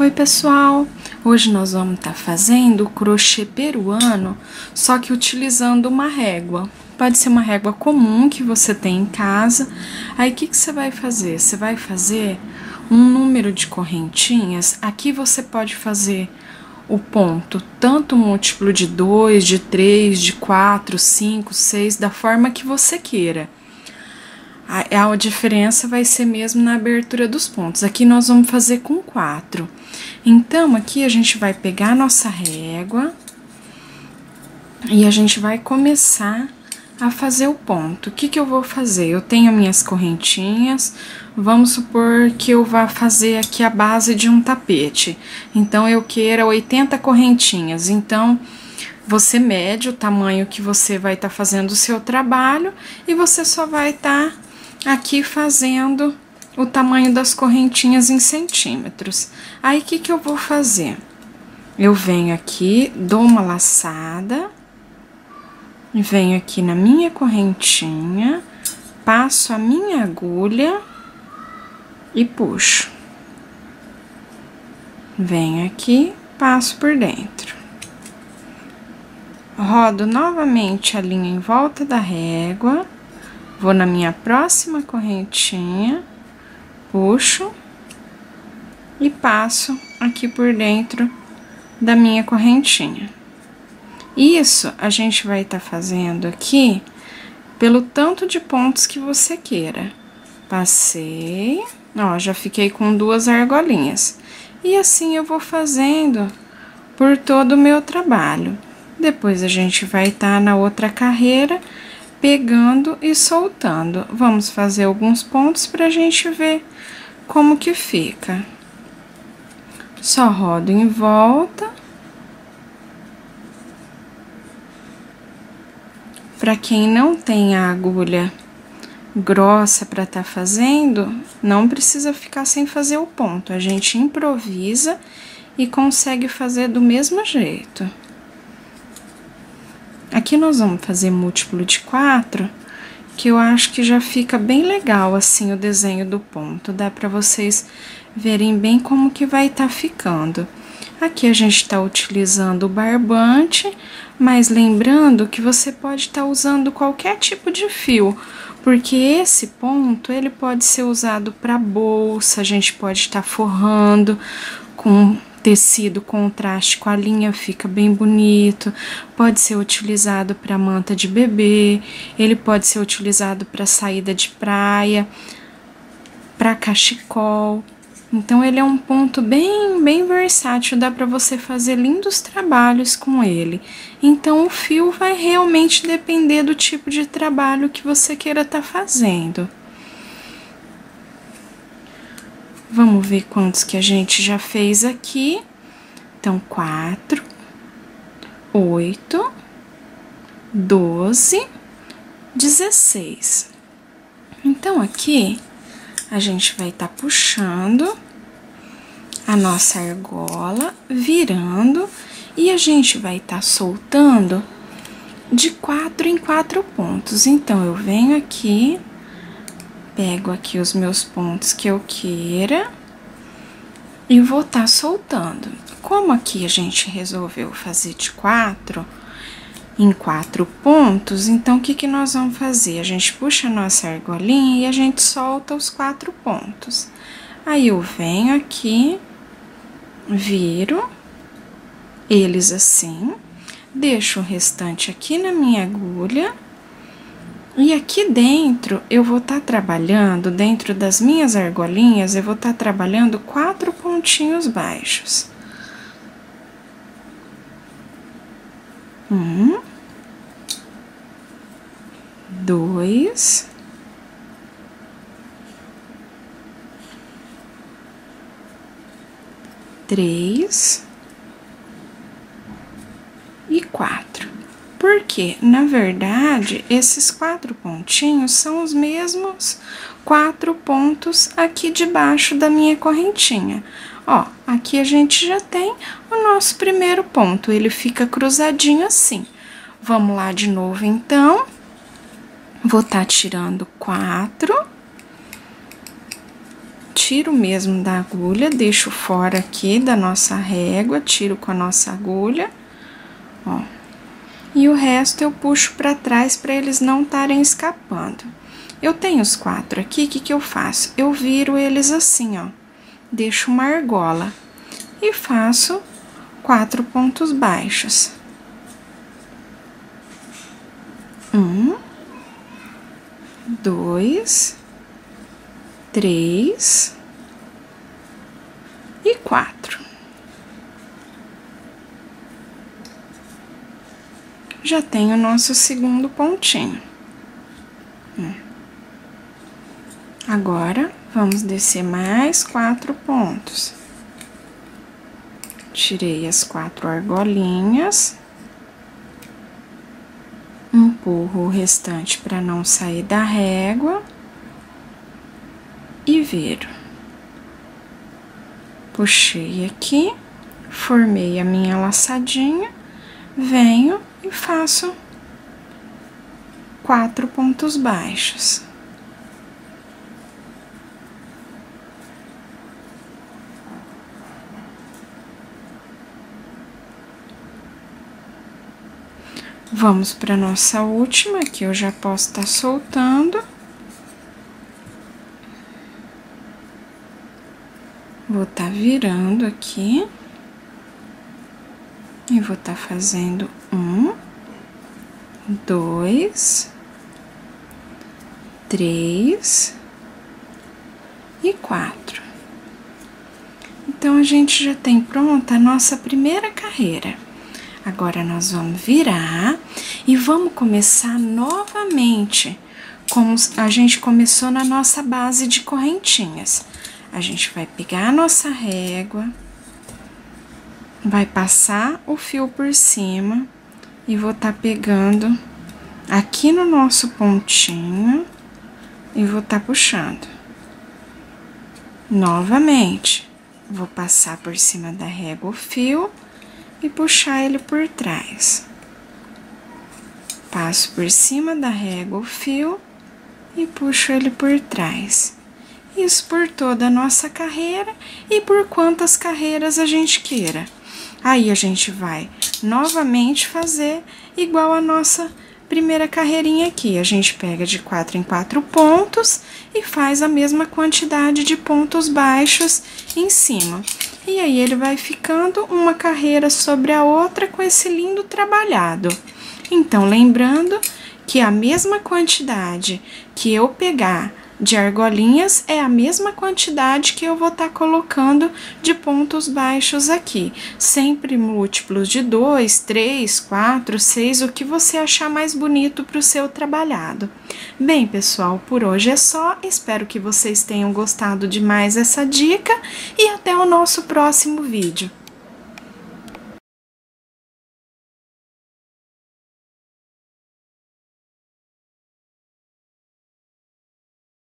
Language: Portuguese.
Oi pessoal, hoje nós vamos estar fazendo o crochê peruano, só que utilizando uma régua. Pode ser uma régua comum que você tem em casa. Aí o que você vai fazer? Você vai fazer um número de correntinhas. Aqui você pode fazer o ponto tanto múltiplo de 2, de 3, de 4, 5, 6, da forma que você queira. A diferença vai ser mesmo na abertura dos pontos. Aqui nós vamos fazer com 4. Então, aqui a gente vai pegar a nossa régua e a gente vai começar a fazer o ponto. O que eu vou fazer? Eu tenho minhas correntinhas, vamos supor que eu vá fazer aqui a base de um tapete. Então, eu queira 80 correntinhas. Então, você mede o tamanho que você vai estar fazendo o seu trabalho e você só vai estar aqui fazendo o tamanho das correntinhas em centímetros. Aí, o que eu vou fazer? Eu venho aqui, dou uma laçada, venho aqui na minha correntinha, passo a minha agulha e puxo. Venho aqui, passo por dentro. Rodo novamente a linha em volta da régua. Vou na minha próxima correntinha, puxo e passo aqui por dentro da minha correntinha. Isso a gente vai estar fazendo aqui pelo tanto de pontos que você queira. Passei, ó, já fiquei com 2 argolinhas. E assim eu vou fazendo por todo o meu trabalho. Depois a gente vai estar na outra carreira pegando e soltando. Vamos fazer alguns pontos pra gente ver como que fica. Só rodo em volta. Pra quem não tem a agulha grossa pra tá fazendo, não precisa ficar sem fazer o ponto. A gente improvisa e consegue fazer do mesmo jeito. Aqui nós vamos fazer múltiplo de 4, que eu acho que já fica bem legal assim o desenho do ponto. Dá pra vocês verem bem como que vai estar ficando. Aqui a gente tá utilizando o barbante, mas lembrando que você pode estar usando qualquer tipo de fio, porque esse ponto ele pode ser usado para bolsa, a gente pode estar forrando com tecido contraste com a linha, fica bem bonito. Pode ser utilizado para manta de bebê, ele pode ser utilizado para saída de praia, para cachecol. Então, ele é um ponto bem versátil, dá para você fazer lindos trabalhos com ele. Então, o fio vai realmente depender do tipo de trabalho que você queira estar fazendo. Vamos ver quantos que a gente já fez aqui. Então, 4, 8, 12, 16. Então, aqui, a gente vai estar puxando a nossa argola, virando, e a gente vai estar soltando de 4 em 4 pontos. Então, eu venho aqui, pego aqui os meus pontos que eu queira e vou estar soltando. Como aqui a gente resolveu fazer de 4 em 4 pontos, então o que nós vamos fazer? A gente puxa a nossa argolinha e a gente solta os 4 pontos. Aí eu venho aqui, viro eles assim, deixo o restante aqui na minha agulha. E aqui dentro, eu vou estar trabalhando, dentro das minhas argolinhas, eu vou estar trabalhando 4 pontinhos baixos. 1, 2, 3 e 4. Porque, na verdade, esses 4 pontinhos são os mesmos 4 pontos aqui debaixo da minha correntinha. Ó, aqui a gente já tem o nosso primeiro ponto, ele fica cruzadinho assim. Vamos lá de novo, então. Vou estar tirando 4, tiro mesmo da agulha, deixo fora aqui da nossa régua, tiro com a nossa agulha, ó. E o resto eu puxo pra trás pra eles não estarem escapando. Eu tenho os 4 aqui, o que que eu faço? Eu viro eles assim, ó. Deixo uma argola e faço 4 pontos baixos. 1, 2, 3 e 4. Já tenho o nosso segundo pontinho. Agora, vamos descer mais 4 pontos. Tirei as 4 argolinhas. Empurro o restante para não sair da régua. E viro. Puxei aqui, formei a minha laçadinha, venho e faço 4 pontos baixos. Vamos para nossa última, que eu já posso estar soltando. Vou estar virando aqui. E vou estar fazendo 1, 2, 3 e 4. Então, a gente já tem pronta a nossa primeira carreira. Agora, nós vamos virar e vamos começar novamente, como a gente começou na nossa base de correntinhas. A gente vai pegar a nossa régua, vai passar o fio por cima e vou estar pegando aqui no nosso pontinho e vou estar puxando. Novamente, vou passar por cima da régua o fio e puxar ele por trás. Passo por cima da régua o fio e puxo ele por trás. Isso por toda a nossa carreira e por quantas carreiras a gente queira. Aí, a gente vai novamente fazer igual a nossa primeira carreirinha aqui. A gente pega de 4 em 4 pontos e faz a mesma quantidade de pontos baixos em cima. E aí, ele vai ficando uma carreira sobre a outra com esse lindo trabalhado. Então, lembrando que a mesma quantidade que eu pegar de argolinhas é a mesma quantidade que eu vou estar colocando de pontos baixos aqui. Sempre múltiplos de 2, 3, 4, 6, o que você achar mais bonito para o seu trabalhado. Bem, pessoal, por hoje é só. Espero que vocês tenham gostado demais dessa dica e até o nosso próximo vídeo.